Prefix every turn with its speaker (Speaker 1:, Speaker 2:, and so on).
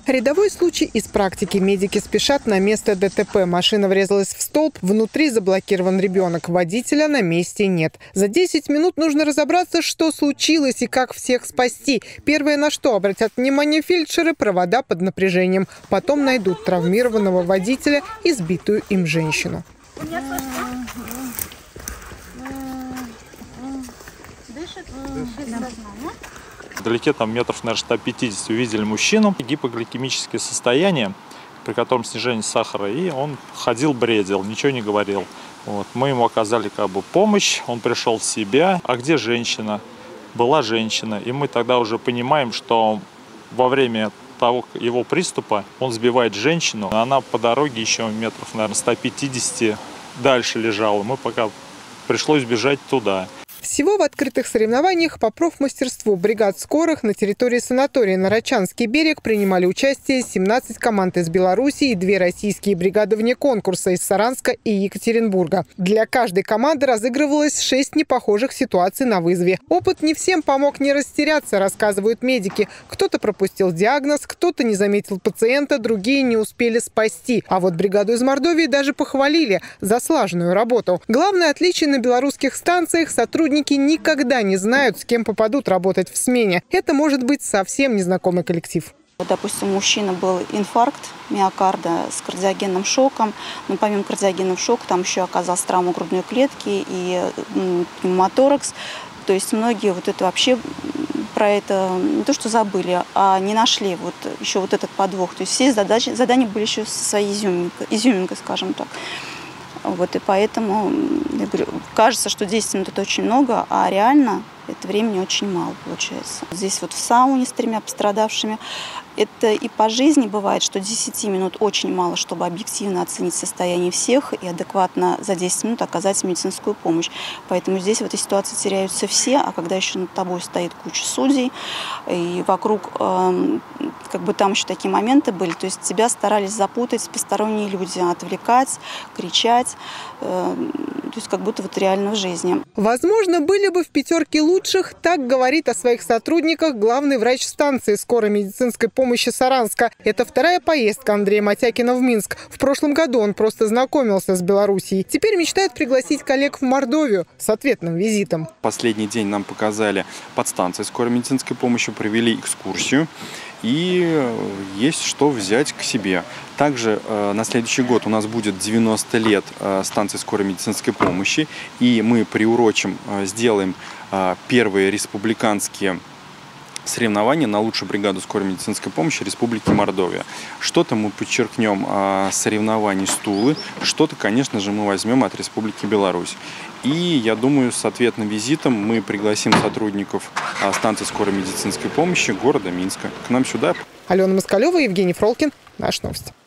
Speaker 1: Рядовой случай из практики. Медики спешат на место ДТП. Машина врезалась в столб, внутри заблокирован ребенок. Водителя на месте нет. За 10 минут нужно разобраться, что случилось и как всех спасти. Первое, на что обратят внимание фельдшеры – провода под напряжением. Потом найдут травмированного водителя и сбитую им женщину.
Speaker 2: Дышит.
Speaker 3: Вдалеке там метров, наверное, 150 увидели мужчину. Гипогликемическое состояние, при котором снижение сахара, и он ходил, бредил, ничего не говорил. Вот. Мы ему оказали помощь, он пришел в себя. А где женщина? Была женщина. И мы тогда уже понимаем, что во время того его приступа он сбивает женщину. Она по дороге еще метров, наверное, 150 дальше лежала. Мы пока пришлось бежать туда.
Speaker 1: Всего в открытых соревнованиях по профмастерству бригад скорых на территории санатория Нарочанский берег принимали участие 17 команд из Беларуси и 2 российские бригады вне конкурса из Саранска и Екатеринбурга. Для каждой команды разыгрывалось 6 непохожих ситуаций на вызове. Опыт не всем помог не растеряться, рассказывают медики. Кто-то пропустил диагноз, кто-то не заметил пациента, другие не успели спасти. А вот бригаду из Мордовии даже похвалили за слаженную работу. Главное отличие: на белорусских станциях сотрудники никогда не знают, с кем попадут работать в смене. Это может быть совсем незнакомый коллектив.
Speaker 2: Допустим, у мужчины был инфаркт миокарда с кардиогенным шоком. Но помимо кардиогенного шока там еще оказалась травма грудной клетки и пневмоторакс. То есть многие вот это вообще про это не то что забыли, а не нашли еще этот подвох. То есть все задания были еще со своей изюминкой, скажем так. И поэтому, я говорю, кажется, что 10 минут это очень много, а реально это времени очень мало получается. Здесь в сауне с 3 пострадавшими. Это и по жизни бывает, что 10 минут очень мало, чтобы объективно оценить состояние всех и адекватно за 10 минут оказать медицинскую помощь. Поэтому здесь в этой ситуации теряются все, а когда еще над тобой стоит куча судей, и вокруг там еще такие моменты были, то есть тебя старались запутать посторонние люди, отвлекать, кричать, то есть как будто реально в жизни.
Speaker 1: Возможно, были бы в 5 лучших, так говорит о своих сотрудниках главный врач станции скорой медицинской помощи Саранска. Это 2-я поездка Андрея Матякина в Минск. В прошлом году он просто знакомился с Белоруссией. Теперь мечтает пригласить коллег в Мордовию с ответным визитом.
Speaker 4: Последний день нам показали подстанции скорой медицинской помощи, провели экскурсию. И есть что взять к себе. Также на следующий год у нас будет 90 лет станции скорой медицинской помощи. И мы приурочим, сделаем первые республиканские соревнования на лучшую бригаду скорой медицинской помощи Республики Мордовия. Что-то мы подчеркнем соревнований с Тулы, что-то, конечно же, мы возьмем от Республики Беларусь. И я думаю, с ответным визитом мы пригласим сотрудников станции скорой медицинской помощи города Минска к нам сюда.
Speaker 1: Алена Москалева, Евгений Фролкин. Наши новости.